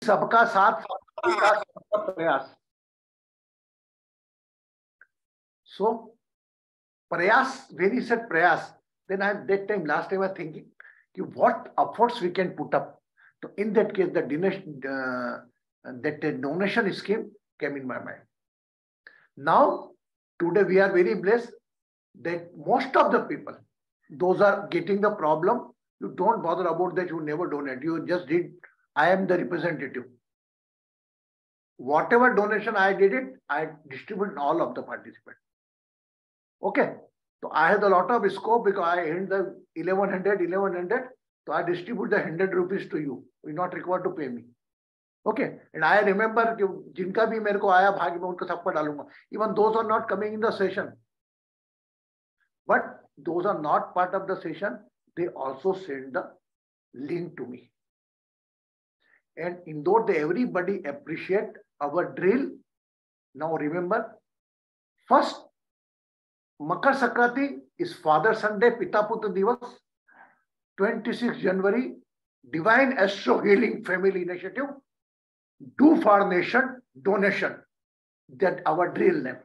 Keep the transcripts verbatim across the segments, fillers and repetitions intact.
सबका साथ, सबका विकास, सबका प्रयास. So प्रयास, when he said प्रयास, then I that time last time I was thinking what efforts we can put up. So in that case, the donation, uh, that donation scheme came in my mind. Now today we are very blessed that most of the people, those are getting the problem. You don't bother about that. You never donate. You just did. I am the representative. Whatever donation I did it, I distribute all of the participants. Okay. So I have a lot of scope because I earned the eleven hundred, eleven hundred. So I distribute the one hundred rupees to you. You're not required to pay me. Okay. And I remember कि जिनका भी मेरे को आया भाग्य में उनको सबको डालूंगा. Even those are not coming in the session. But those are not part of the session. They also send the link to me. And in those day, everybody appreciate our drill. Now remember, first Makar Sankranti is Father Sunday, Pita Putra Divas. twenty-sixth January, Divine Astro Healing Family Initiative. Do for Nation Donation. That our drill name.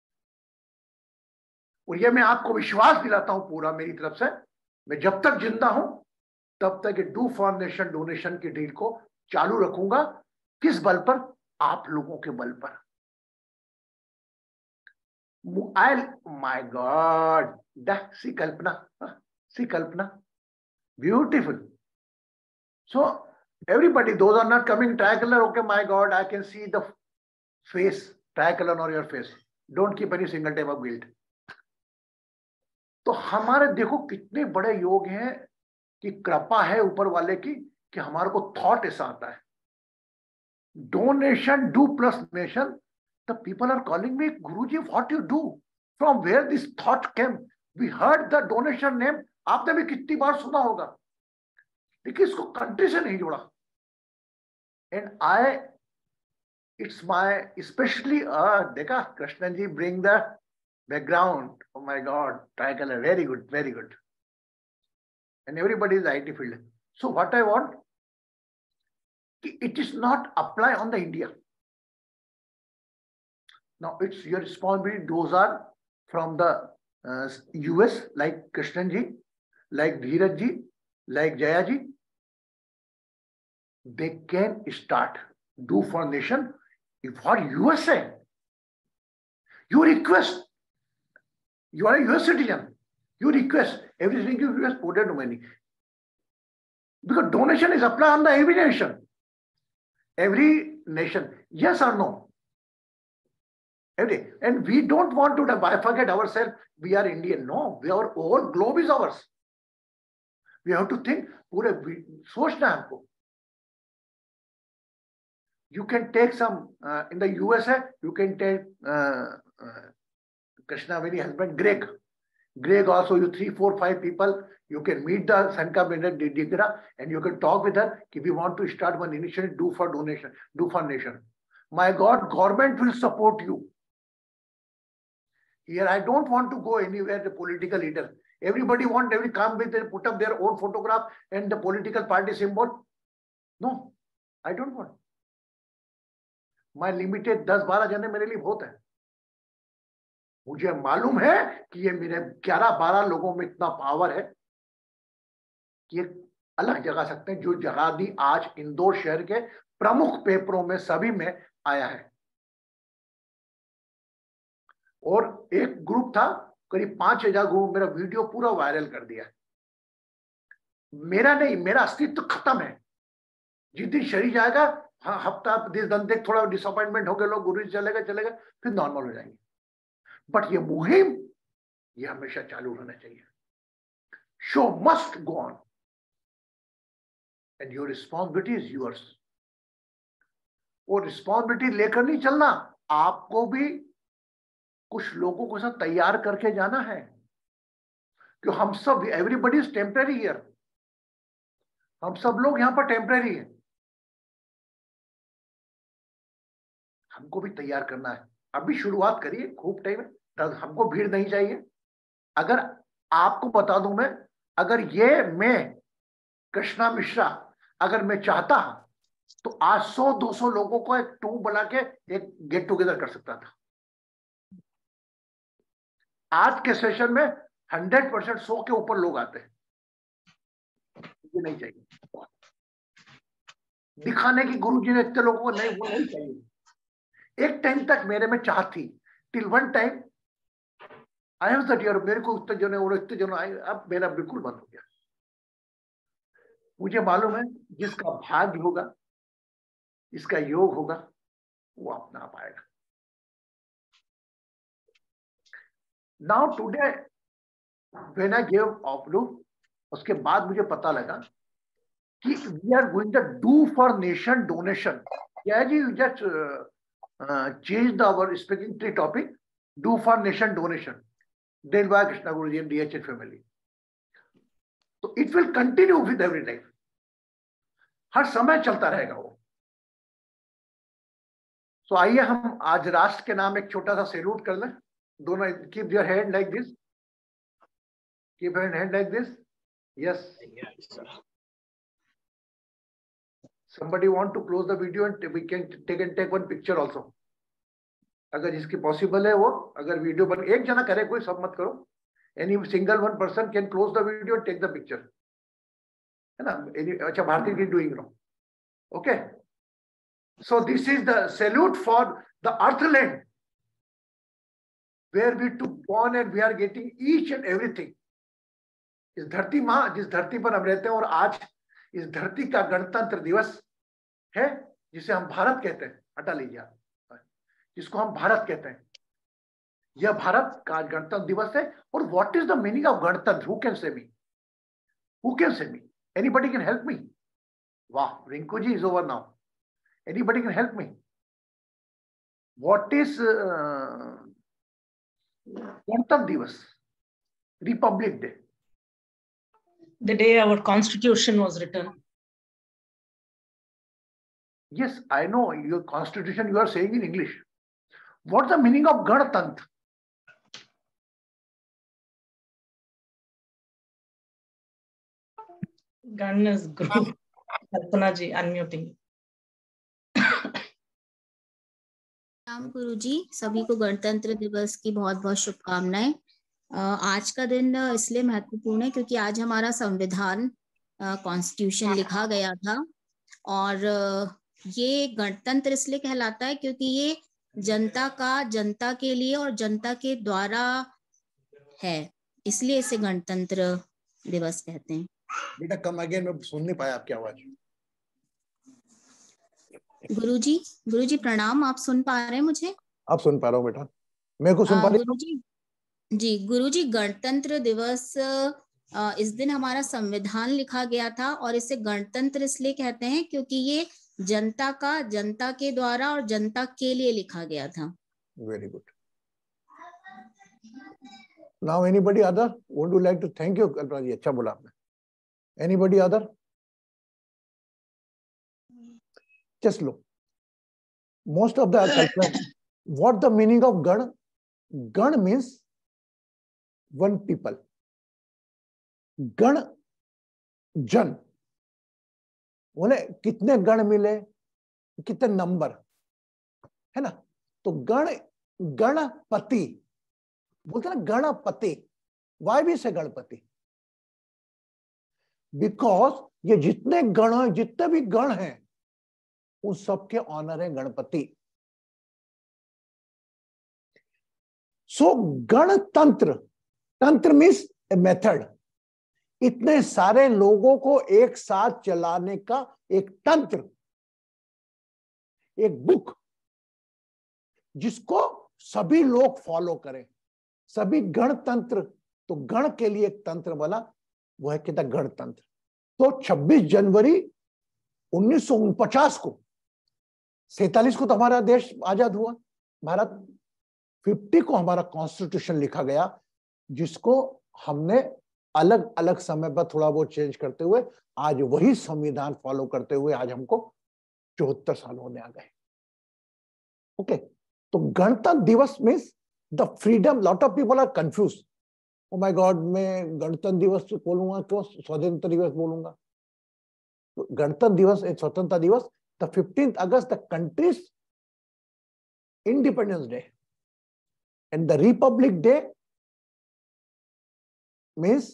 और ये मैं आपको विश्वास दिलाता हूं पूरा मेरी तरफ से, मैं जब तक जिंदा हूं तब तक डू फॉर नेशन डोनेशन की डील को चालू रखूंगा. किस बल पर? आप लोगों के बल पर. I my God, see Kalpana, see Kalpana, beautiful. So everybody, those are not coming tricolour. Okay, my God, I can see the face, tricolour on your face. Don't keep any single time of guilt. तो हमारे देखो कितने बड़े योग हैं कि कृपा है ऊपर वाले की कि हमारे को थॉट ऐसा आता है. Donation, do plus nation. The people are calling me, Guruji what you do, from where this thought came. We heard the donation name. आपने भी कितनी बार सुना होगा, लेकिन इसको कंट्री से नहीं जोड़ा. And I, it's my specially, देखा Krishnan ji bring the background. Oh my God, tricolor, very good, very good. And everybody is I T field. So what I want, it is not apply on the India. Now it's your responsibility. Those are from the uh, U S, like Krishnan ji, like Dheeraj ji, like Jaya ji. They can start do for nation. If for U S A, you request. You are a U S citizen. You request everything you U S ported to money. Because donation is applied on the every nation. Every nation. Yes or no? Every. And we don't want to bifurcate ourselves. We are Indian. No. We, our whole globe is ours. We have to think. पूरे सोचना है हमको. You can take some uh, in the U S A. You can take uh, uh, Krishna, very husband, Greg. Greg also, you three, four, five people, you can meet the Sanka Digra and you can talk with her. If you want to start one initiative, do for donation, do for nation. My God, government will support you. Here, I don't want to go anywhere, the political leader. Everybody want, every come with, they put up their own photograph and the political party symbol. No, I don't want. My limited ten twelve जने मेरे लिए बहुत है. मुझे मालूम है कि ये मेरे ग्यारह बारह लोगों में इतना पावर है कि ये अलग जगा सकते हैं. जो जगा दी आज इंदौर शहर के प्रमुख पेपरों में सभी में आया है. और एक ग्रुप था करीब पांच हजार ग्रुप, मेरा वीडियो पूरा वायरल कर दिया. मेरा नहीं, मेरा अस्तित्व खत्म है. जिस दिन शरीर जाएगा, हाँ हफ्ता दिन देख थोड़ा डिसअपॉइंटमेंट हो गए लोग, गुरु जी चलेगा चलेगा फिर नॉर्मल हो जाएंगे. बट ये मुहिम ये हमेशा चालू रहना चाहिए. Show must go on and your responsibility is yours. और रिस्पॉन्सिबिलिटी लेकर नहीं चलना, आपको भी कुछ लोगों को साथ तैयार करके जाना है. कि हम सब, एवरीबडी इज टेम्पररी हियर. हम सब लोग यहां पर टेम्पररी हैं. हमको भी तैयार करना है. अभी शुरुआत करिए, खूब टाइम है. हमको भीड़ नहीं चाहिए. अगर आपको बता दूं मैं, अगर ये मैं कृष्णा मिश्रा अगर मैं चाहता तो आज सौ दो सौ लोगों को एक टू बना के एक गेट टुगेदर कर सकता था। आज के सेशन में हंड्रेड परसेंट सौ के ऊपर लोग आते हैं। मुझे नहीं चाहिए दिखाने की गुरुजी ने इतने लोगों को, नहीं, वो नहीं चाहिए। एक टाइम तक मेरे में चाह थी, till one time I am that यार मेरे को उतने जने और इतने जने आए, अब मेरा बिल्कुल बंद हो गया। मुझे मालूम है जिसका भाग्य होगा, इसका योग होगा, वो अपना आप आएगा। Now today when I give ऑफलूप, उसके बाद मुझे पता लगा कि we are going to do for nation donation. क्या जी, just change our speaking tree topic, do for nation donation, then by Krishna Guruji and DHH family. तो it will continue with every time, हर समय चलता रहेगा वो। सो so, आइए हम आज राष्ट्र के नाम एक छोटा सा सैल्यूट कर लें दोनों। Keep your head like this, keep your head like this, yes. somebody want to close the video and we can take and take one picture also, अगर जिसकी पॉसिबल है वो, अगर वीडियो बन एक जना करे, कोई सब मत करो, any single one person can close the video and take the picture, है ना? Any, अच्छा भारती की doing no, okay. So this is the salute for the earth land where we to born and we are getting each and everything. इस धरती माँ, जिस धरती पर हम रहते हैं, और आज इस धरती का गणतंत्र दिवस है जिसे हम भारत कहते हैं, हटा लीजिए आप, जिसको हम भारत कहते हैं, यह भारत का गणतंत्र दिवस है। और what is the meaning of Gantantra? Who can say me, who can say me, anybody can help me? वाह, Rinku ji is over now, anybody can help me? What is Gantantra Diwas, Republic Day? The day our constitution was written. Yes, I know your constitution you are saying in English. What's the meaning of Ganatantra? Gan is group. Kalpana ji unmuting. Ram Guru ji, सभी को गणतंत्र दिवस की बहुत बहुत शुभकामनाएं। आज का दिन इसलिए महत्वपूर्ण है क्योंकि आज हमारा संविधान कॉन्स्टिट्यूशन लिखा गया था, और ये गणतंत्र इसलिए कहलाता है क्योंकि ये जनता का, जनता के लिए और जनता के द्वारा है, इसलिए इसे गणतंत्र दिवस कहते हैं। बेटा कम अगेन, मैं सुन नहीं पाया आपकी आवाज। गुरुजी, गुरुजी प्रणाम, आप सुन पा रहे हैं मुझे? आप सुन पा रहा हूँ बेटा, मेरे को सुन पा रहे? गुरुजी जी, गुरुजी गणतंत्र दिवस, इस दिन हमारा संविधान लिखा गया था, और इसे गणतंत्र इसलिए कहते हैं क्योंकि ये जनता का, जनता के द्वारा और जनता के लिए लिखा गया था। Very good. Now anybody other would you like to? Thank you Kalpana ji, अच्छा बोला आपने। Anybody other? Just look. Most of the culture, what the meaning of Gan? Gan means one people. Gan, जन, बोले कितने गण मिले, कितने नंबर, है ना? तो गण, गणपति बोलते ना, Ganpati. Why we say Ganpati? Because ये जितने गण हैं, जितने भी गण हैं, उन सबके ऑनर है गणपति। सो so, गणतंत्र, तंत्र मीन्स ए मेथड, इतने सारे लोगों को एक साथ चलाने का एक तंत्र, एक बुक जिसको सभी लोग फॉलो करें, सभी गणतंत्र। तो गण के लिए एक तंत्र बना, वो है कहता गणतंत्र। तो छब्बीस जनवरी उन्नीस सौ उनपचास को, सैतालीस को तो हमारा देश आजाद हुआ, भारत। फिफ्टी को हमारा कॉन्स्टिट्यूशन लिखा गया, जिसको हमने अलग अलग समय पर थोड़ा बहुत चेंज करते हुए आज वही संविधान फॉलो करते हुए आज हमको चौहत्तर साल होने आ गए। ओके, तो Gantantra Diwas means the freedom. Lot of people are confuse, oh my God, मैं गणतंत्र दिवस बोलूंगा क्यों स्वतंत्रता दिवस बोलूंगा? गणतंत्र दिवस एक स्वतंत्रता दिवस the fifteenth August, the country's Independence Day, and the Republic Day means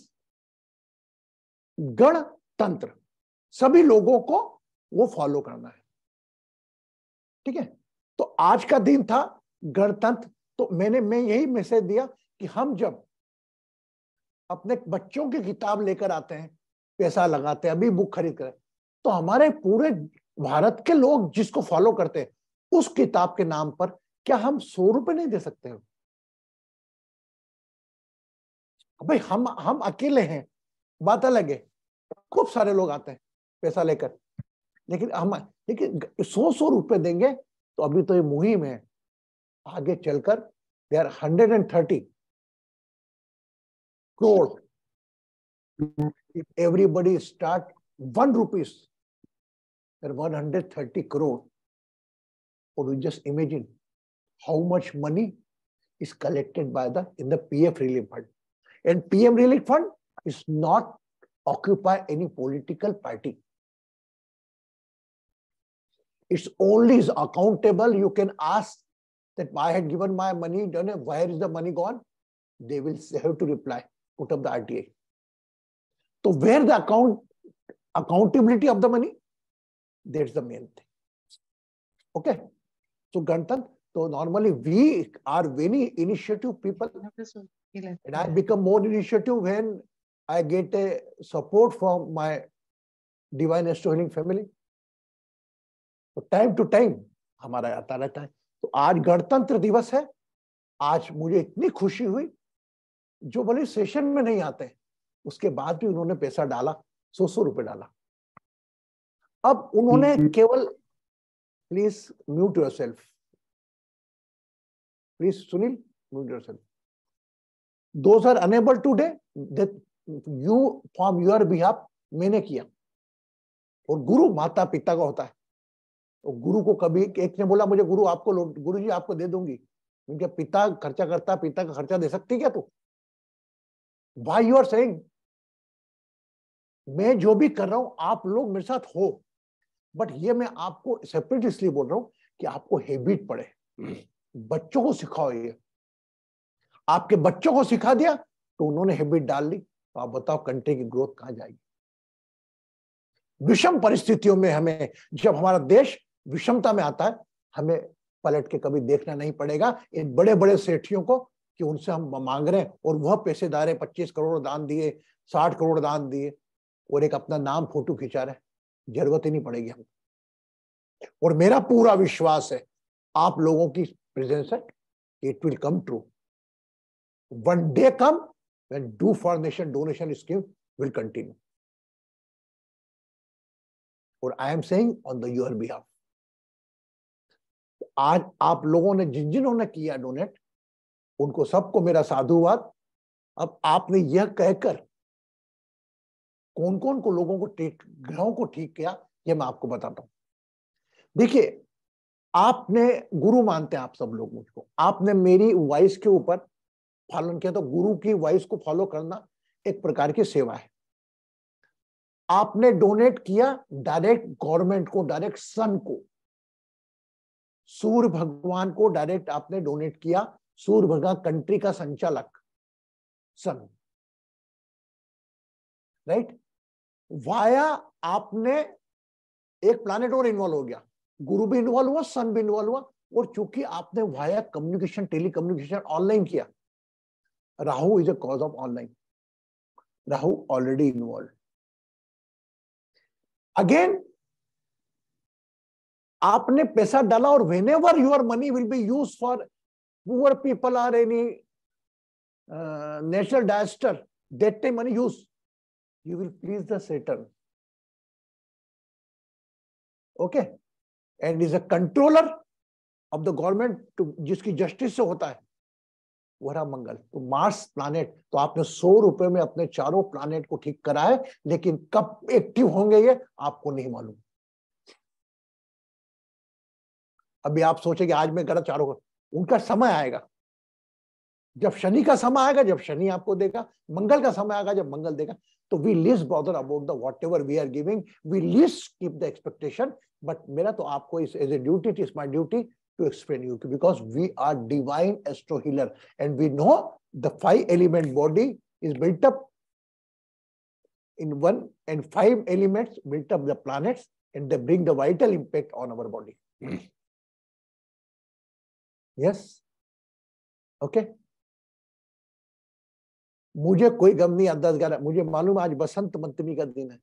गणतंत्र. सभी लोगों को वो फॉलो करना है. ठीक है. तो आज का दिन था गणतंत्र. तो मैंने मैं यही मैसेज दिया कि हम जब अपने बच्चों की किताब लेकर आते हैं, पैसा लगाते हैं, अभी बुक खरीद कर, तो हमारे पूरे भारत के लोग जिसको फॉलो करते हैं, उस किताब के नाम पर क्या हम सौ रुपए नहीं दे सकते हो? भाई हम हम अकेले हैं, बात अलग है. खूब सारे लोग आते हैं पैसा लेकर, लेकिन हम लेकिन सौ सौ रुपए देंगे तो अभी तो ये मुहिम है. आगे चलकर they are hundred and thirty crore. If everybody start one rupees, there are one hundred thirty crore. Or you just imagine how much money is collected by the in the P F Relief Fund. And P M Relief Fund is not occupy any political party. It's only is accountable. You can ask that I had given my money, done it, where is the money gone? They will have to reply, put up the R T I. So where the account accountability of the money? That's the main thing. Okay. So Ganatantra, so normally we are very initiative people, and I become more initiative when I get a support from my Divine Storytelling family. तो time to time हमारा आता रहता है. तो आज गणतंत्र दिवस है. आज मुझे इतनी खुशी हुई, जो भले सेशन में नहीं आते उसके बाद भी उन्होंने पैसा डाला, सौ सौ रुपए डाला. अब उन्होंने केवल, please mute yourself, please Sunil mute yourself. Those are enable today that you from your behalf मैंने किया. और गुरु माता पिता का होता है. और गुरु को कभी एक ने बोला मुझे गुरु आपको गुरु जी आपको दे दूंगी. उनके पिता खर्चा करता, पिता का खर्चा दे सकती क्या तू? व्हाई यू आर सेइंग मैं जो भी कर रहा हूं आप लोग मेरे साथ हो, बट ये मैं आपको सेपरेट इसलिए बोल रहा हूं कि आपको हैबिट पड़े. बच्चों को सिखाओ. ये आपके बच्चों को सिखा दिया तो उन्होंने हैबिट डाल ली. तो आप बताओ कंट्री की ग्रोथ कहां जाएगी? विषम परिस्थितियों में हमें, जब हमारा देश विषमता में आता है, हमें पलट के कभी देखना नहीं पड़ेगा इन बड़े बड़े सेठियों को कि उनसे हम मांग रहे हैं और वह पैसेदार है, पच्चीस करोड़ दान दिए, साठ करोड़ दान दिए और एक अपना नाम फोटो खिंचा रहे. जरूरत ही नहीं पड़ेगी हमको. और मेरा पूरा विश्वास है आप लोगों की प्रेजेंस है, it will come true. One day come when do for nation donation scheme will continue. और I am saying on the your behalf. आज आप लोगों ने जिन जिन्होंने किया डोनेट, उनको सबको मेरा साधुवाद. अब आपने यह कहकर कौन कौन को लोगों को ठीक, ग्रहों को ठीक किया, यह मैं आपको बताता हूं. देखिए, आपने गुरु मानते हैं आप सब लोग मुझको. आपने मेरी वॉइस के ऊपर पालन किया, तो गुरु की वॉइस को फॉलो करना एक प्रकार की सेवा है. आपने डोनेट किया डायरेक्ट गवर्नमेंट को, डायरेक्ट सन को, सूर्य भगवान को डायरेक्ट आपने डोनेट किया. सूर्य भगवान कंट्री का संचालक, सन, राइट. वाया आपने एक प्लैनेट और इन्वॉल्व हो गया, गुरु भी इन्वॉल्व हुआ, सन भी इन्वॉल्व हुआ. और चूंकि आपने via communication, tele communication online किया, Rahu is a cause of online. Rahu already involve. Again आपने पैसा डाला और whenever your money will be used for poor people or any uh, natural disaster, that time money use, you will please the Saturn. Okay, and is a controller of the government to जिसकी justice से होता है वो रहा मंगल. तो Mars planet, तो आपने सौ रुपए में अपने चारों प्लैनेट को ठीक करा है, लेकिन कब एक्टिव होंगे ये आपको नहीं मालूम. अभी आप सोचेंगे आज मैं करा चारों को, उनका समय आएगा. जब शनि का समय आएगा, जब शनि आपको देगा, मंगल का समय आएगा जब मंगल देगा. तो we least bother about the whatever we are giving, we least keep the expectation but मेरा तो आपको इस as a duty, it is my duty to explain you, because we are divine astro healer and we know the five element body is built up in one, and five elements built up the planets, and they bring the vital impact on our body. Yes, okay. मुझे कोई गम नहीं आता ग्यारह, मुझे मालूम आज बसंत पंचमी का दिन है,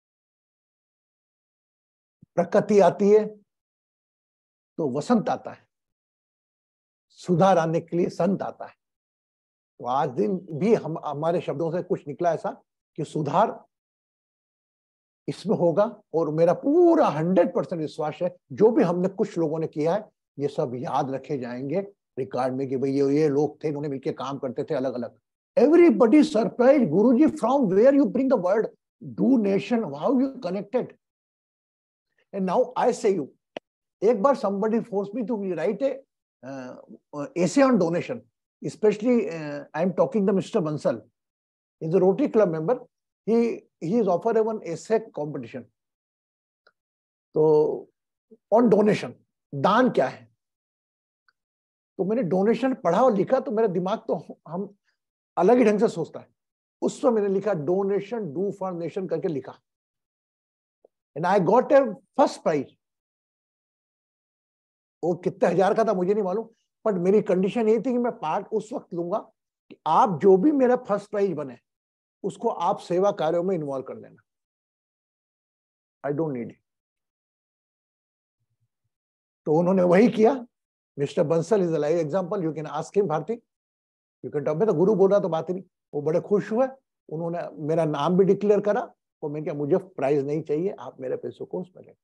प्रकृति आती है तो वसंत आता है, सुधार आने के लिए संत आता है। तो आज दिन भी हम हमारे शब्दों से कुछ निकला ऐसा कि सुधार इसमें होगा, और मेरा पूरा हंड्रेड परसेंट विश्वास है जो भी हमने कुछ लोगों ने किया है ये सब याद रखे जाएंगे रिकॉर्ड में कि भाई ये ये लोग थे, इन्होंने मिलकर काम करते थे अलग अलग। Everybody surprise, Guruji from where you bring the word do nation, how you connected. And now I say you, एक बार somebody forced me to write a uh, uh, essay on donation, especially uh, I am talking to Mister Bansal. He's a Rotary Club member. He he is offered a one essay competition. तो on donation, दान क्या है? तो मैंने donation पढ़ा और लिखा तो मेरा दिमाग तो हम अलग ही ढंग से सोचता है। उस समय मैंने लिखा डोनेशन डू फॉर नेशन करके लिखा, and I got a first prize. वो कितने हजार का था मुझे नहीं मालूम, बट मेरी कंडीशन ये थी कि मैं पार्ट उस वक्त लूंगा कि आप जो भी मेरा फर्स्ट प्राइज बने उसको आप सेवा कार्यों में इन्वॉल्व कर लेना। I don't need it. तो उन्होंने वही किया। Mister Bansal is a live example, you can ask him Bharti, you can talk. मैं तो गुरु बोल रहा तो बात ही नहीं। वो बड़े खुश हुए, उन्होंने मेरा नाम भी डिक्लेयर करा, और मैं क्या मुझे प्राइज नहीं चाहिए, आप मेरे पैसों को उसमें लें।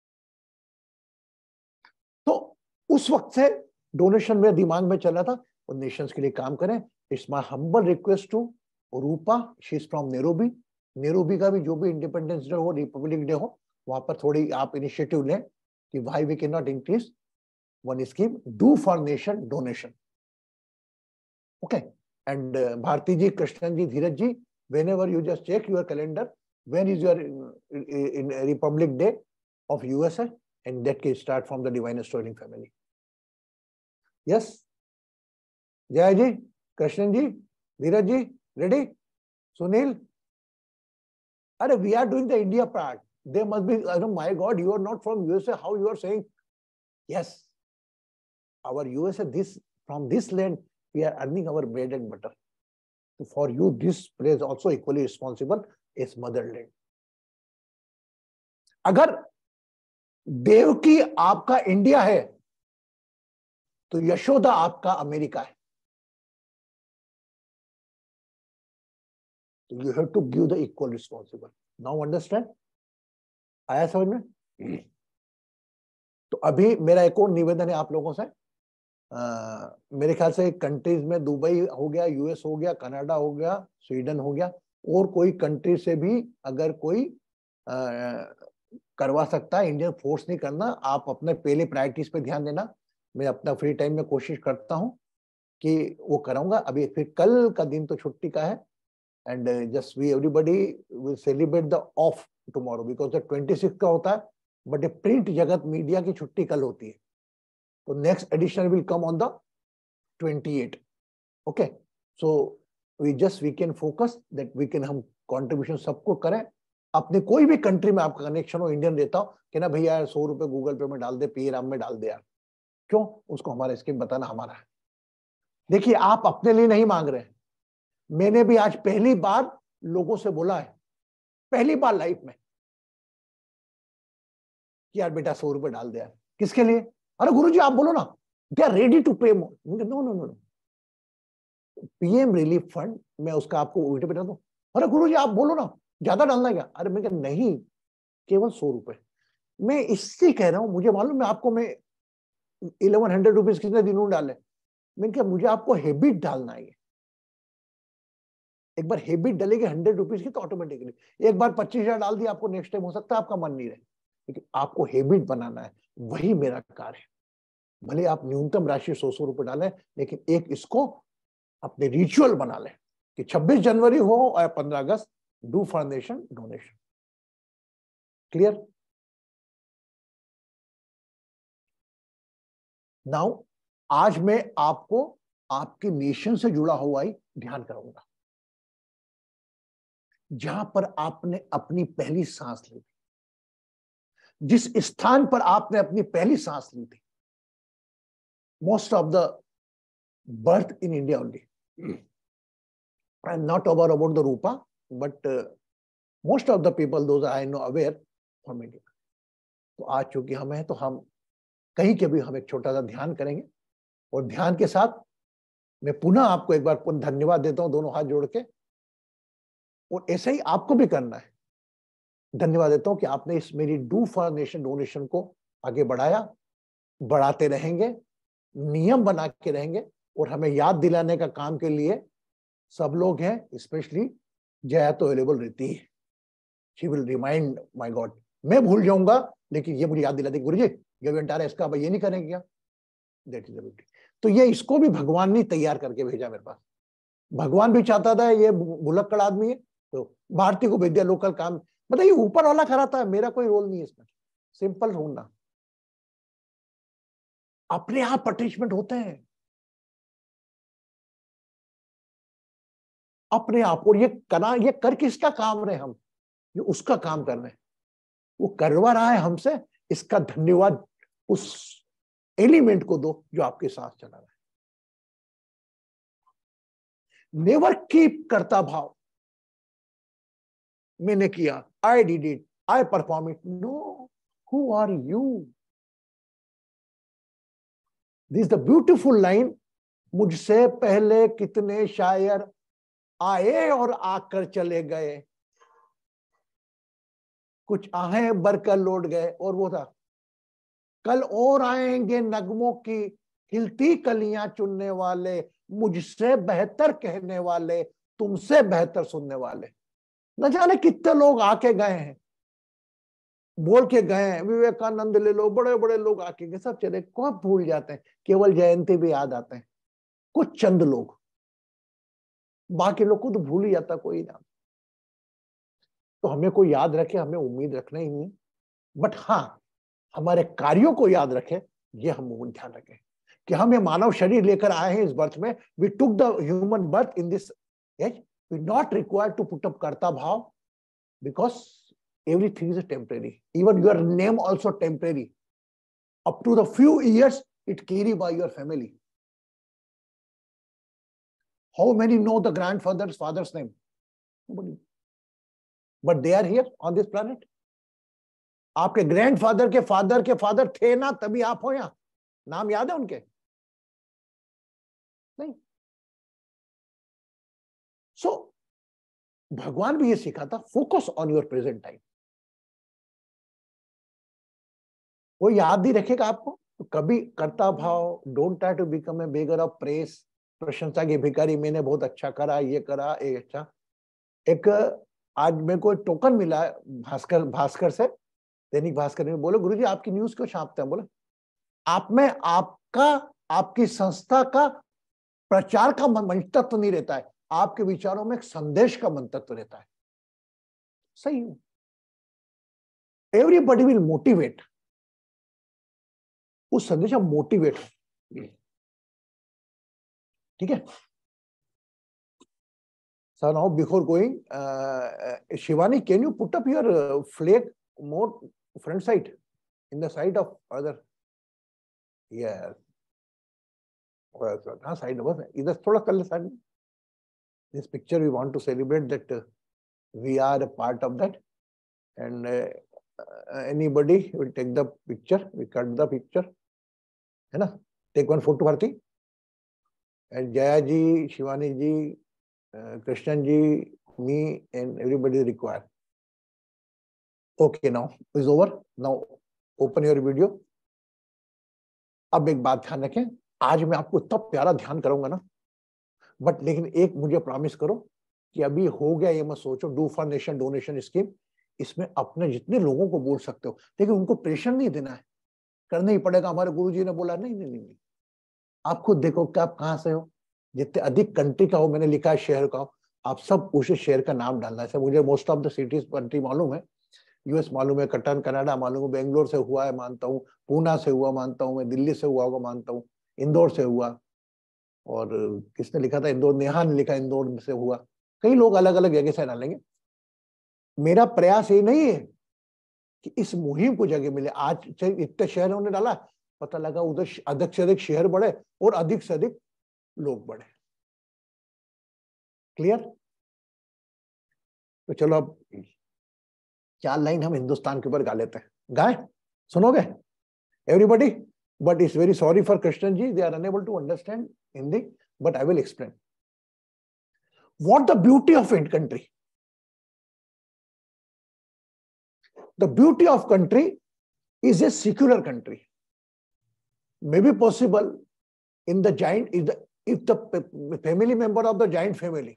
तो उस वक्त से डोनेशन मेरे दिमाग में चल रहा था और नेशंस के लिए काम करें। It's my humble request to Rupa, she is from Nairobi. Nairobi का भी जो भी इंडिपेंडेंस डे हो, रिपब्लिक डे हो, वहां पर थोड़ी आप इनिशिएटिव लें कि why we can not increase one scheme do for nation donation. Okay, and Bharti ji, Krishnan ji, Dheeraj ji, whenever you just check your calendar, when is your in, in Republic Day of U S A, and that can start from the Divine Astrology family. Yes, Jai ji, Krishnan ji, Dheeraj ji, ready? Sunil? Are we are doing the India part. They must be, oh my God, you are not from U S A. How you are saying? Yes, our U S A, this from this land, we are earning our bread and butter. So for you, this place also equally responsible as motherland. अगर देवकी आपका India है तो यशोदा आपका America है। तो you have to give the equal responsible. Now understand? आया समझ में? तो अभी मेरा एक और निवेदन है आप लोगों से। Uh, मेरे ख्याल से कंट्रीज में दुबई हो गया, यूएस हो गया, कनाडा हो गया, स्वीडन हो गया, और कोई कंट्री से भी अगर कोई uh, करवा सकता है, इंडियन फोर्स नहीं करना। आप अपने पहले प्रायोरिटीज पे ध्यान देना। मैं अपना फ्री टाइम में कोशिश करता हूं कि वो कराऊंगा। अभी फिर कल का दिन तो छुट्टी का है, and just we everybody will celebrate the of tomorrow because the twenty six का होता है, बट प्रिंट जगत मीडिया की छुट्टी कल होती है। तो next edition will come on the twenty-eight. Okay, so we just we can focus that we can हम कंट्रीब्यूशन सबको करें। अपने कोई भी कंट्री में आपका कनेक्शन हो, इंडियन रहता हो कि ना भैया यार सौ रुपए गूगल पे में डाल दे, पे राम में डाल दे यार, क्यों? उसको हमारा स्कीम बताना हमारा है। देखिए, आप अपने लिए नहीं मांग रहे हैं। मैंने भी आज पहली बार लोगों से बोला है, पहली बार लाइफ में, कि यार बेटा सौ रुपए डाल दे यार। किसके लिए? अरे गुरुजी आप बोलो ना, they are ready to pay more. No no no no, PM relief fund, मैं उसका आपको उल्टे बता दूं। अरे गुरुजी आप बोलो ना, ज्यादा डालना है क्या? अरे मैं क्या, नहीं, केवल सौ रुपए। मैं इससे कह रहा हूं, मुझे मालूम मैं आपको मैं इलेवन हंड्रेड रुपीज कितने दिनों में डाले। मैं क्या, मुझे आपको हैबिट डालना है। एक बार हैबिट डलेगी हंड्रेड रुपीज की तो ऑटोमेटिकली, एक बार पच्चीस हजार डाल दिया आपको, नेक्स्ट टाइम हो सकता है आपका मन नहीं रहे, लेकिन आपको हैबिट बनाना है। वही मेरा कार्य है। भले आप न्यूनतम राशि सौ सौ रुपए डालें, लेकिन एक इसको अपने रिचुअल बना लें कि छब्बीस जनवरी हो और पंद्रह अगस्त, do for nation donation. Clear? Now आज मैं आपको आपके नेशन से जुड़ा हुआ ही ध्यान कराऊंगा, जहां पर आपने अपनी पहली सांस ली थी, जिस स्थान पर आपने अपनी पहली सांस ली थी। Most of the birth in India only, I am not aware about the Rupa, but most of the people those I know aware from India. तो आज चूंकि हम हैं तो हम कहीं के भी हम एक छोटा सा ध्यान करेंगे, और ध्यान के साथ मैं पुनः आपको एक बार पुनः धन्यवाद देता हूं दोनों हाथ जोड़ के, और ऐसे ही आपको भी करना है। धन्यवाद देता हूं कि आपने इस मेरी डू फॉर नेशन डोनेशन को आगे बढ़ाया, बढ़ाते रहेंगे, नियम बना के रहेंगे, और हमें याद दिलाने का काम के लिए सब लोग हैं, स्पेशली जया तो अवेलेबल रहती है, she will remind my God. मैं भूल जाऊंगा लेकिन ये मुझे याद दिला देगी, गुरुजी ये घंटा इसका भाई ये नहीं करेंगे क्या, दैट इज द ब्यूटी। तो ये इसको भी भगवान ने तैयार करके भेजा मेरे पास। भगवान भी चाहता था ये भुलक्कड़ आदमी है तो भारती को भेज दिया लोकल काम, मतलब ये ऊपर वाला कराता है, मेरा कोई रोल नहीं है इसमें, सिंपल ढूंढना, अपने आप अटैचमेंट होते हैं अपने आप। और ये करा ये कर किसका काम रहे हम, ये उसका काम कर रहे हैं, वो करवा रहा है हमसे, इसका धन्यवाद उस एलिमेंट को दो जो आपके साथ चला रहा है। नेवर कीप करता भाव, मैंने किया, I did it, I perform it, no, who are you. This the beautiful line, मुझसे पहले कितने शायर आए और आकर चले गए, कुछ आहें भरकर लौट गए, और वो था कल और आएंगे नगमों की खिलती कलियां चुनने वाले, मुझसे बेहतर कहने वाले, तुमसे बेहतर सुनने वाले। न जाने कितने लोग आके गए हैं, बोल के गए हैं, विवेकानंद ले लो, बड़े बड़े लोग आके गए, सब चले, कब भूल जाते हैं, केवल जयंती भी याद आते हैं कुछ चंद लोग, बाकी लोग को तो भूल ही जाता कोई ना। तो हमें कोई याद रखे, हमें उम्मीद रखना ही नहीं, बट हाँ हमारे कार्यों को याद रखे, ये हम ध्यान रखें कि हम ये मानव शरीर लेकर आए हैं इस बर्थ में। We took the human birth in this age, we not required to put up कर्ता भाव, because everything is temporary, even your name also temporary, up to the few years it carried by your family. How many know the grandfather's father's name? Nobody. But they are here on this planet. आपके grandfather के father के father थे ना, तभी आप हो यहां, नाम याद है उनके? नहीं। सो so, भगवान भी ये सिखाता, focus on your present time. वो याद ही रखेगा आपको, तो कभी करता भाव, don't try to become a beggar of press, प्रशंसा की भिखारी, मैंने बहुत अच्छा करा, ये करा, एक अच्छा। एक आज मेरे को टोकन मिला भास्कर भास्कर से, दैनिक भास्कर में, बोले गुरुजी आपकी न्यूज क्यों छापते हैं? बोले आप में आपका आपकी संस्था का प्रचार का मंतव्य नहीं रहता है, आपके विचारों में एक संदेश का मंतव्य रहता है। सही है, एवरीबडी विल मोटिवेट, उस संदेश में मोटिवेट हो, ठीक है। Sir now before going, Shivani, can you put up your flag more front side, in the side of other, yes, हाँ side बस इधर थोड़ा कर ले side में। This picture we want to celebrate that uh, we are a part of that, and uh, uh, anybody will take the picture, we cut the picture, है ना? Take one photo Bharti, and Jaya ji, Shivani ji, uh, Krishnan ji, me, and everybody is required. Okay, now is over. Now open your video. अब एक बात ध्यान रखें, आज मैं आपको तब प्यारा ध्यान करूंगा ना, बट लेकिन एक मुझे प्रॉमिस करो कि अभी हो गया ये मत सोचो, do for nation donation scheme, इसमें अपने जितने लोगों को बोल सकते हो, लेकिन उनको प्रेशर नहीं देना है, करना ही पड़ेगा, हमारे गुरुजी ने बोला, नहीं नहीं नहीं, नहीं। आप खुद देखो कि आप कहाँ से हो, जितने अधिक कंट्री का हो, मैंने लिखा है शहर का हो, आप सब उसे शहर का नाम डालना है। मुझे most of the cities country मालूम है, यूएस मालूम है, कटन कनाडा मालूम है, बेंगलोर से हुआ है मानता हूँ, पूना से हुआ मानता हूँ, मैं दिल्ली से हुआ होगा मानता हूँ, इंदौर से हुआ, और किसने लिखा था इंदौर, नेहा ने लिखा इंदौर से हुआ, कई लोग अलग अलग जगह से डालेंगे। मेरा प्रयास ये नहीं है कि इस मुहिम को जगह मिले। आज इतने शहरों ने डाला, पता लगा उधर अधिक से अधिक शहर बढ़े और अधिक से अधिक लोग बढ़े। क्लियर? तो चलो अब चार लाइन हम हिंदुस्तान के ऊपर गा लेते हैं। गाए? सुनोगे everybody? But it's very sorry for Krishnan ji, they are enable to understand Hindi, but I will explain what the beauty of in country. The beauty of country is a secular country. May be possible in the giant, if the, if the family member of the giant family,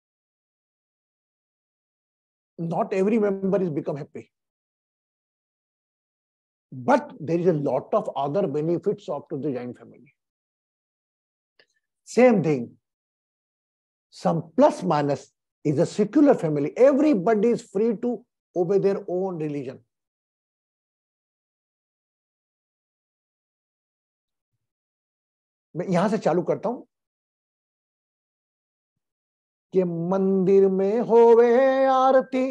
not every member is become happy. But there is a lot of other benefits of to the giant family. Same thing. Some plus minus is a secular family. Everybody is free to obey their own religion. मैं यहां से चालू करता हूं कि मंदिर में होवे आरती,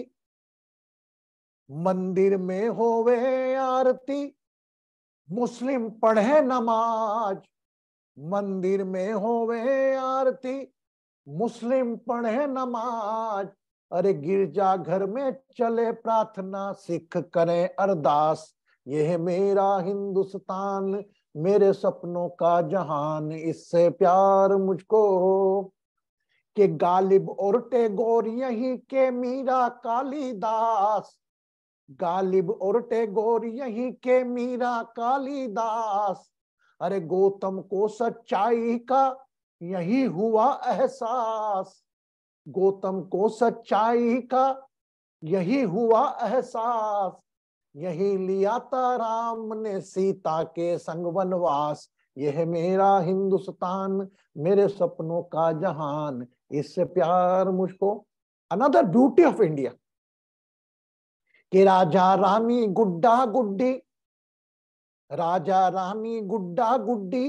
मंदिर में होवे आरती, मुस्लिम पढ़े नमाज, मंदिर में होवे आरती, मुस्लिम पढ़े नमाज, अरे गिरजा घर में चले प्रार्थना, सिख करें अरदास, ये है मेरा हिंदुस्तान, मेरे सपनों का जहान, इससे प्यार मुझको कि गालिब और टैगोर यहीं के मीरा कालिदास, गालिब और टैगोर यहीं के मीरा कालिदास, अरे गौतम को सच्चाई का यही हुआ एहसास, गौतम को सच्चाई का यही हुआ एहसास, यही लिया था राम ने सीता के संग वनवास, यह है मेरा हिंदुस्तान, मेरे सपनों का जहान, इससे प्यार मुझको। अनदर ब्यूटी ऑफ इंडिया कि राजा रानी गुड्डा गुड्डी, राजा रानी गुड्डा गुड्डी,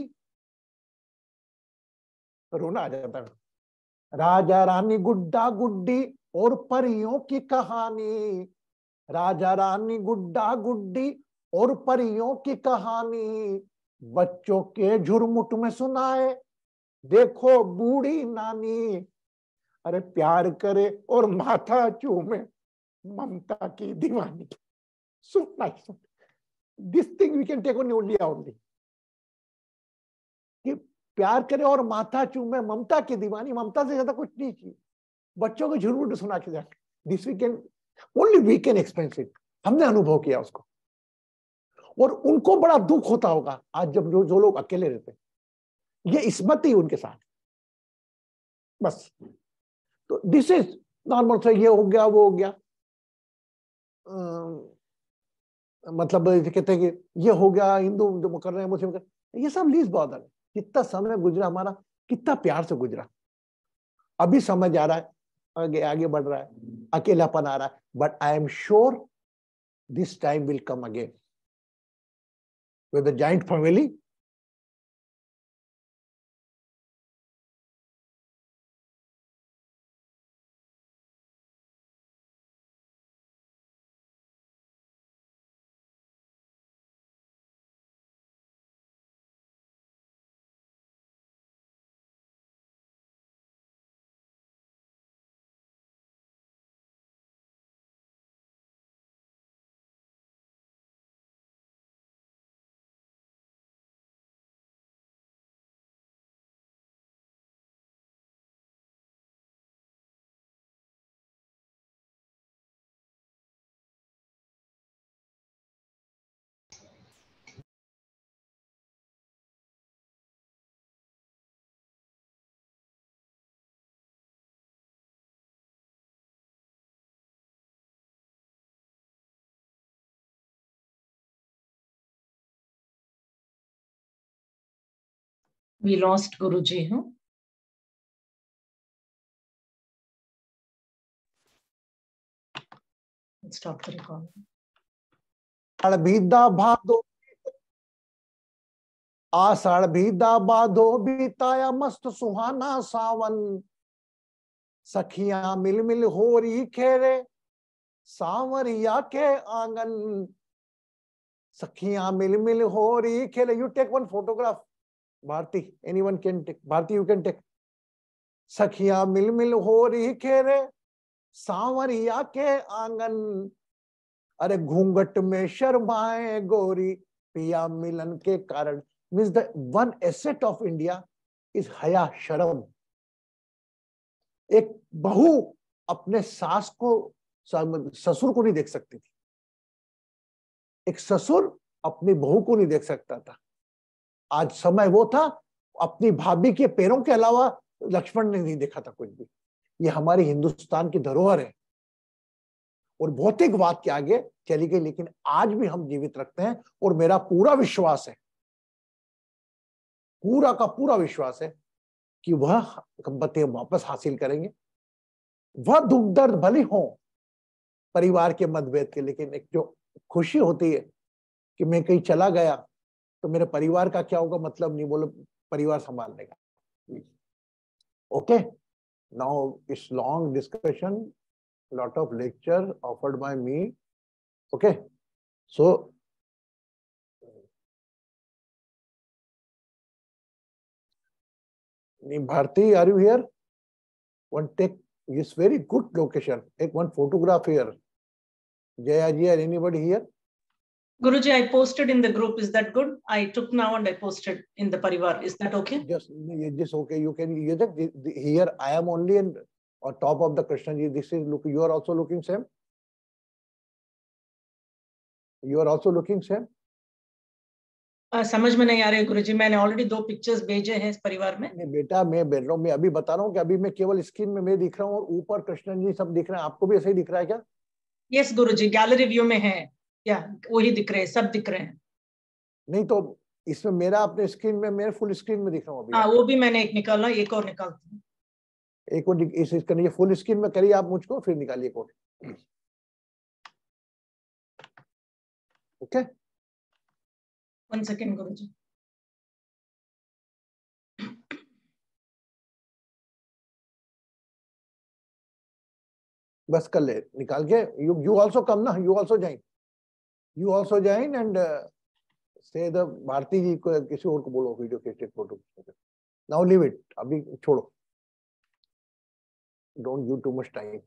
रोना आ जाता है, राजा रानी गुड्डा गुड्डी और परियों की कहानी, राजा रानी गुड्डा गुड्डी और परियों की कहानी, बच्चों के झुरमुट में सुनाए देखो बूढ़ी नानी, अरे प्यार करे और माथा चूमे ममता की दीवानी। So nice. This thing we can take on only only. कि प्यार करे और माथा चूमे ममता की दीवानी, ममता से ज्यादा कुछ नहीं चाहिए, बच्चों को झुरमुट सुना के जाके, this we can only we can experience it, हमने अनुभव किया उसको, और उनको बड़ा दुख होता होगा आज जब जो, जो लोग अकेले रहते, ये इस्मत ही उनके साथ बस। तो दिस इज नॉर्मल से, ये हो गया वो हो गया, आ, मतलब कहते हैं कि ये हो गया, हिंदू जो कर रहे हैं मुस्लिम कर, ये सब लीज बॉर्डर है। कितना समय गुजरा हमारा, कितना प्यार से गुजरा, अभी समझ आ रहा है, आगे आगे बढ़ रहा है, अकेलापन आ रहा है, but I am sure this time will come again with the joint family. We lost Guruji, huh? Let's stop the recording. आषाढ़ बीता भादो आषाढ़ बीता भादो बीताया मस्त सुहाना सावन, सखियां मिल मिल हो रही खेरे सांवरिया के आंगन, सखियां मिल मिल हो रही खेले। You take one photograph Bharti, anyone can take, Bharti you can take. सखियां मिल मिल हो रही खेरे सांवरिया के आंगन, अरे घूंघट में शर्माए गोरी पिया मिलन के कारण। Means the one asset of India is हया शर्म। एक बहू अपने सास को ससुर को नहीं देख सकती थी, एक ससुर अपनी बहू को नहीं देख सकता था। आज समय वो था, अपनी भाभी के पैरों के अलावा लक्ष्मण ने नहीं देखा था कुछ भी। ये हमारी हिंदुस्तान की धरोहर है और भौतिकवाद के आगे चली गई, लेकिन आज भी हम जीवित रखते हैं। और मेरा पूरा विश्वास है, पूरा का पूरा विश्वास है कि वह संपत्ति वापस हासिल करेंगे। वह दुख दर्द भले हो परिवार के मतभेद के, लेकिन एक जो खुशी होती है कि मैं कहीं चला गया तो मेरे परिवार का क्या होगा, मतलब नहीं, बोलो परिवार संभालने का। Okay, now it's long discussion, lot of lecture offered by me. Okay, so Bharti, are you here? One take this very good location. Take one photograph here. Jaya ji, or anybody here? Guruji, I posted in the group. Is that good? I took now and I posted in the Parivar. Is that okay? Just, just okay. You can use it. Here I am only in on top of the Krishna ji. This is look. You are also looking same. You are also looking same. Uh, समझ में नहीं आ रहे गुरुजी, मैंने already दो pictures भेजे हैं इस परिवार में। नहीं बेटा, मैं बोल रहा हूँ, मैं अभी बता रहा हूँ कि अभी मैं केवल स्क्रीन में मैं दिख रहा हूँ और ऊपर कृष्णन जी सब दिख रहे हैं। आपको भी ऐसे ही दिख रहा है क्या? यस गुरुजी, गैलरी व्यू में है क्या? वही दिख रहे हैं, सब दिख रहे हैं। नहीं तो इसमें मेरा अपने स्क्रीन में, मैं फुल स्क्रीन में दिख रहा हूँ अभी। हाँ, वो भी मैंने एक निकाला, एक और निकालती हूँ। एक और इस इसका ये फुल स्क्रीन में करिए आप मुझको, फिर निकालिए code. Okay, one second Guruji. बस कर ले, निकाल के। यू यू आल्सो कम ना, you also join, you also join and say the Bharti ji को, किसी और को बोलो वीडियो के take photo. Now leave it, अभी छोड़ो, don't give too much time.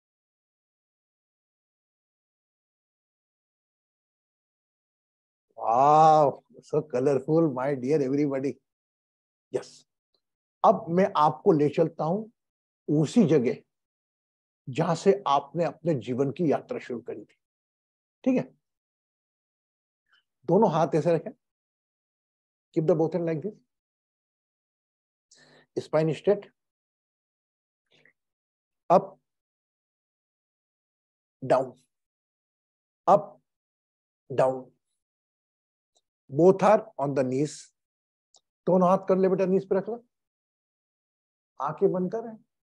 Wow, so colourful my dear everybody. Yes, अब मैं आपको ले चलता हूं उसी जगह जहां से आपने अपने जीवन की यात्रा शुरू करी थी। ठीक है, दोनों हाथ ऐसे रखें, keep the both hand like this, spine straight, up down, up down, both are on the knees. दोनों हाथ कर ले बेटा, नीज पे रख लो, आंखें बंद कर।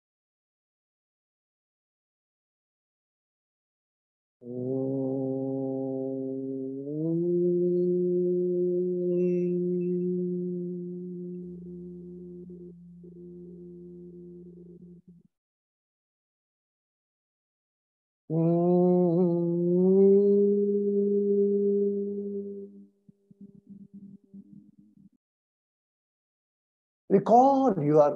Recall your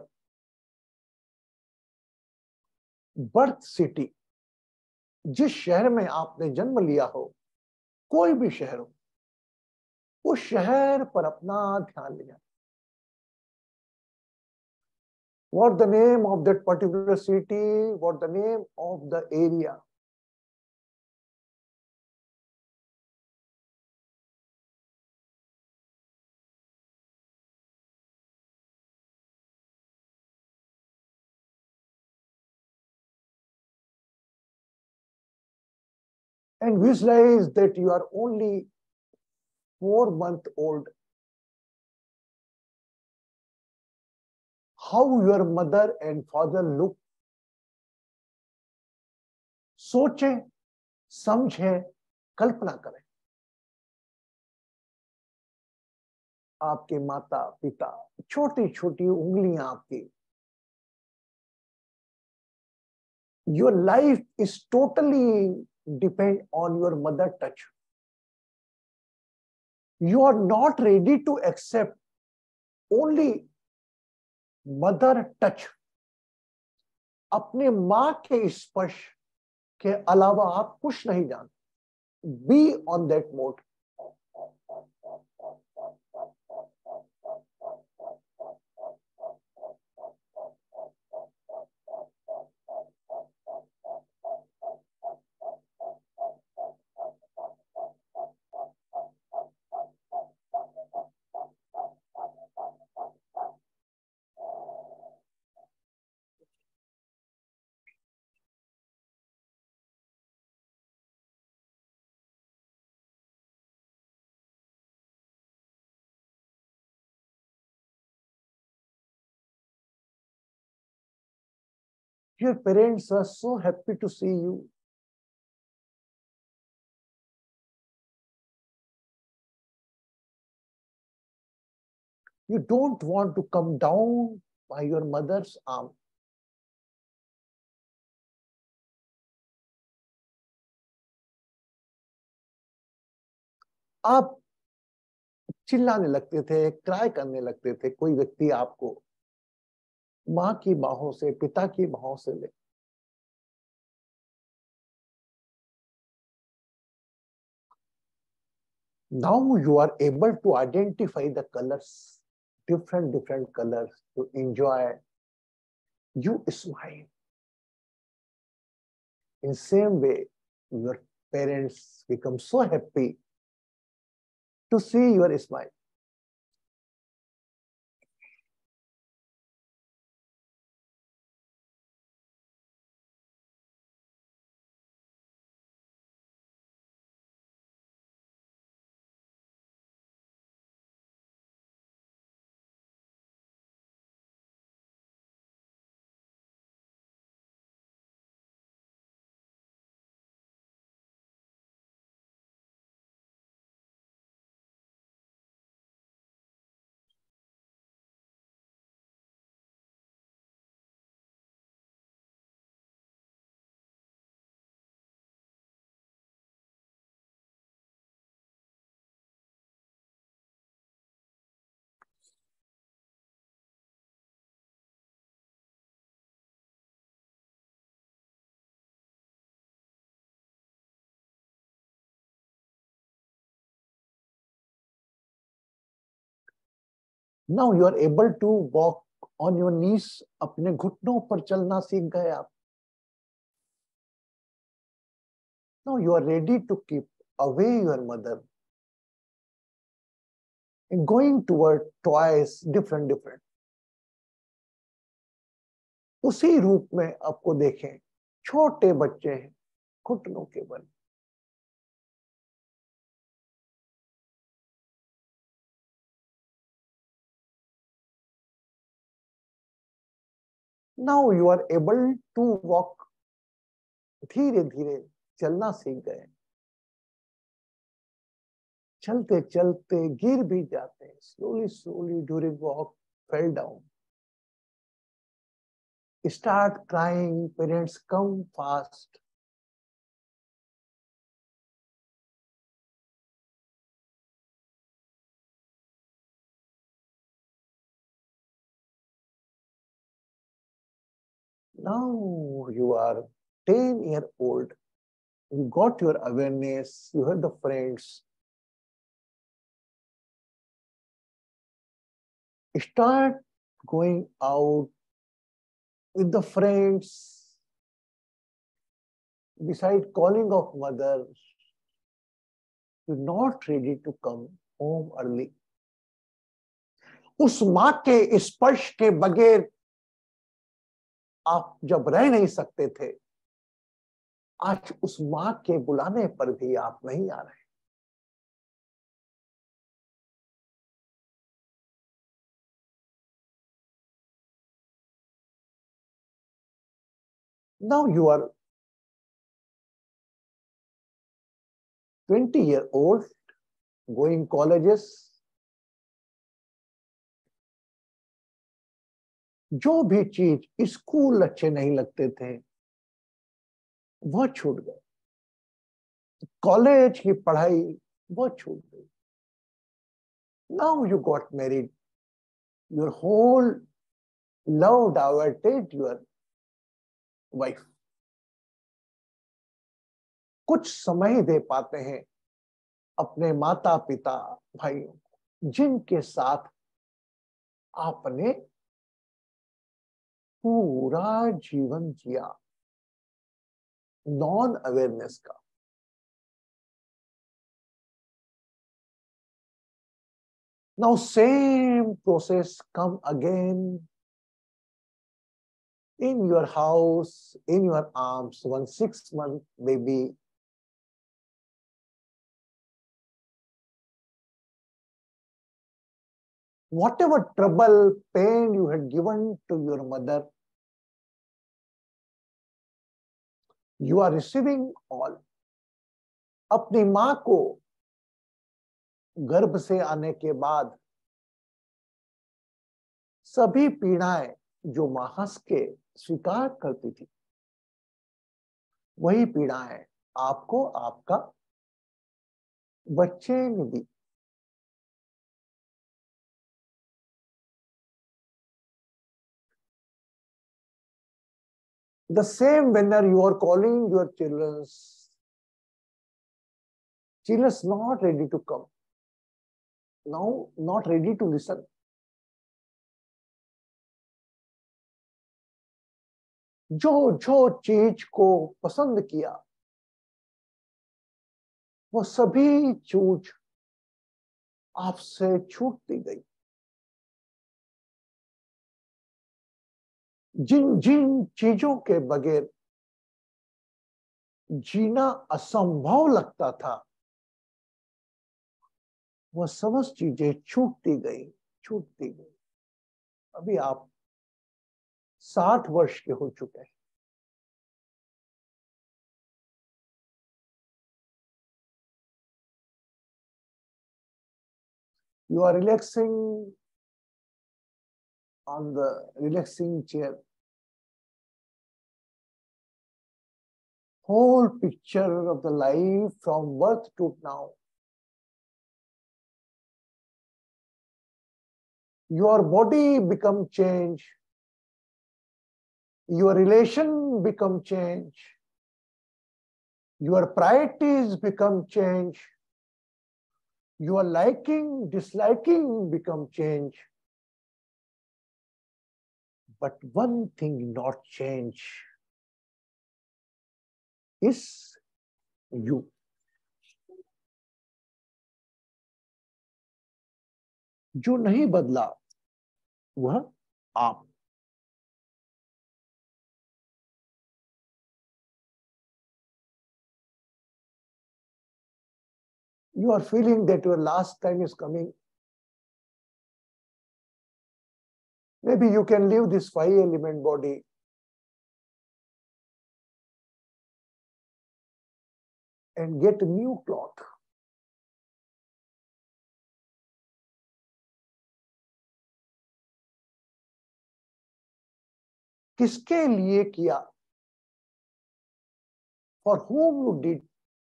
birth city, जिस शहर में आपने जन्म लिया हो, कोई भी शहर हो, उस शहर पर अपना ध्यान लिया। What the name of that particular city? What the name of the area? And visualize that you are only four months old. How your mother and father look. सोचें, समझें, कल्पना करें। आपके माता पिता, छोटी छोटी उंगलियां आपकी, your life is totally depend on your mother touch. You are not ready to accept only mother touch. अपने मां के स्पर्श के अलावा आप कुछ नहीं जानते. Be on that mode. Your parents are so happy to see you. You don't want to come down by your mother's arm. आप चिल्लाने लगते थे, क्राई करने लगते थे, कोई व्यक्ति आपको मां की बाहों से, पिता की बाहों से ले. Now you are able to identify the colors, different different colors, to enjoy. You smile. In same way, your parents become so happy to see your smile. Now you are able to walk on your knees. अपने घुटनों पर चलना सीख गए आप. Now you are ready to keep away your mother and going toward toys different different. उसी रूप में आपको देखें, छोटे बच्चे हैं, घुटनों के बल. Now you are able to walk. धीरे धीरे चलना सीख गए. चलते चलते गिर भी जाते हैं. Slowly slowly during walk fell down. Start crying. Parents come fast. Now you are ten year old. You got your awareness. You have the friends. Start going out with the friends. Beside calling of mother, you're not ready to come home early. उस मां के स्पर्श के बगैर आप जब रह नहीं सकते थे, आज उस मां के बुलाने पर भी आप नहीं आ रहे. Now you are twenty year old, going colleges, जो भी चीज, स्कूल अच्छे नहीं लगते थे वह छूट गए, कॉलेज की पढ़ाई वो छूट गई. Now you got married, your whole love diverted your wife. कुछ समय दे पाते हैं अपने माता पिता भाइयों को, जिनके साथ आपने पूरा जीवन जिया नॉन अवेयरनेस का. Now same process come again in your house, in your arms, one six month baby. Whatever trouble, pain you had given to your mother, you are receiving all. अपनी माँ को गर्भ से आने के बाद सभी पीड़ाएं जो माँ हंस के स्वीकार करती थी, वही पीड़ाएं आपको आपका बच्चे ने दी. The same manner you are calling your children, children not ready to come, now not ready to listen. जो जो चीज को पसंद किया वो सभी चीज आपसे छूटती गई. जिन जिन चीजों के बगैर जीना असंभव लगता था, वो समस्त चीजें छूटती गई, छूटती गई. अभी आप साठ वर्ष के हो चुके हैं. You are relaxing on the relaxing chair. Whole picture of the life from birth to now. Your body become change. Your relation become change. Your priorities become change. Your liking, disliking become change. But one thing not change is you. जो नहीं बदला वह आप. You are feeling that your last time is coming. Maybe you can leave this five element body and get a new cloth. किसके लिए किया? For whom you did?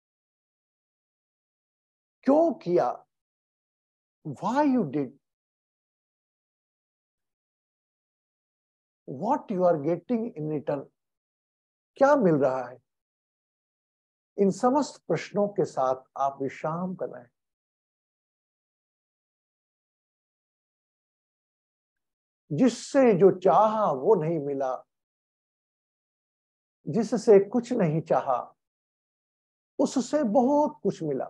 क्यों किया? Why you did? What you are getting in return? क्या मिल रहा है? इन समस्त प्रश्नों के साथ आप विश्राम कर रहे हैं. जिससे जो चाहा वो नहीं मिला, जिससे कुछ नहीं चाहा उससे बहुत कुछ मिला.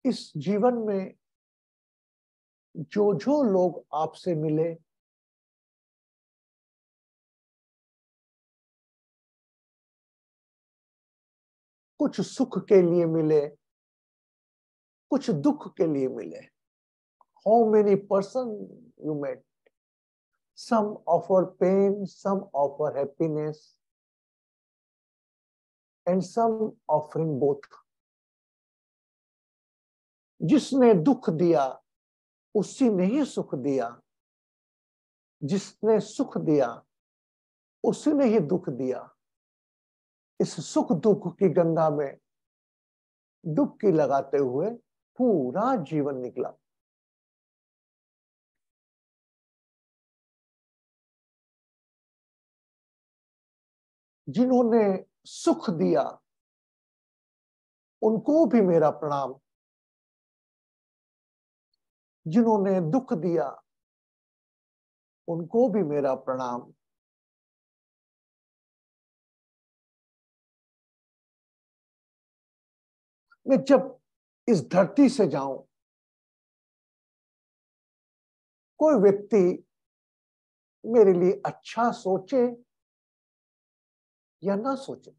इस जीवन में जो जो लोग आपसे मिले, कुछ सुख के लिए मिले, कुछ दुख के लिए मिले. How many person you met? Some offer pain, some offer happiness, and some offering both. जिसने दुख दिया उसी ने ही सुख दिया, जिसने सुख दिया उसी ने ही दुख दिया. इस सुख दुख की गंगा में डुबकी लगाते हुए पूरा जीवन निकला. जिन्होंने सुख दिया उनको भी मेरा प्रणाम, जिन्होंने दुख दिया उनको भी मेरा प्रणाम. मैं जब इस धरती से जाऊं, कोई व्यक्ति मेरे लिए अच्छा सोचे या ना सोचे,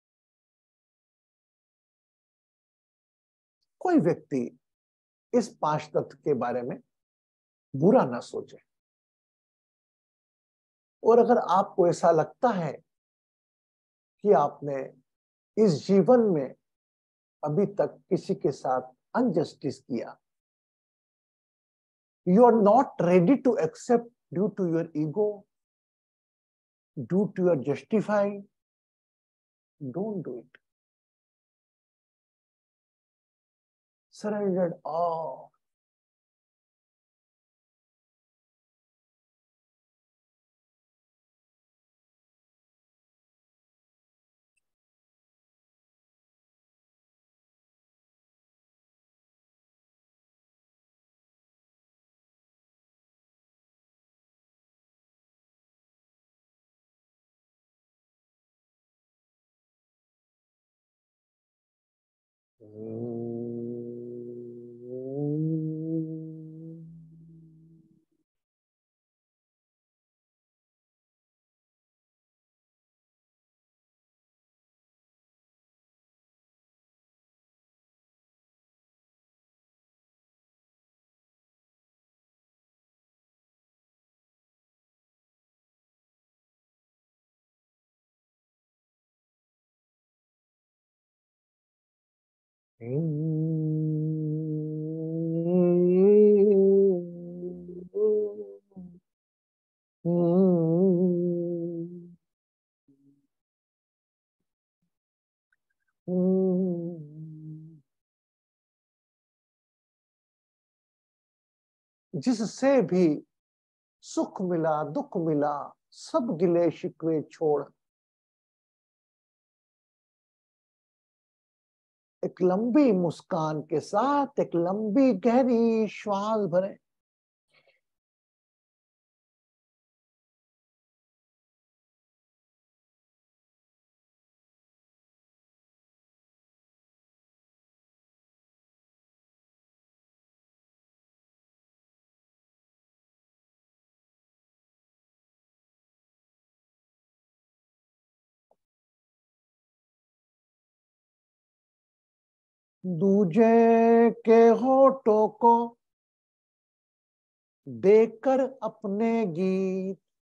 कोई व्यक्ति इस पांच तत्व के बारे में बुरा ना सोचे. और अगर आपको ऐसा लगता है कि आपने इस जीवन में अभी तक किसी के साथ अनजस्टिस किया, you are not ready to accept due to your ego, due to your justifying, don't do it. Surrendered all. जिससे भी सुख मिला दुख मिला, सब गिले शिकवे छोड़ एक लंबी मुस्कान के साथ एक लंबी गहरी श्वास भरें. दूजे के होठों को देकर अपने गीत,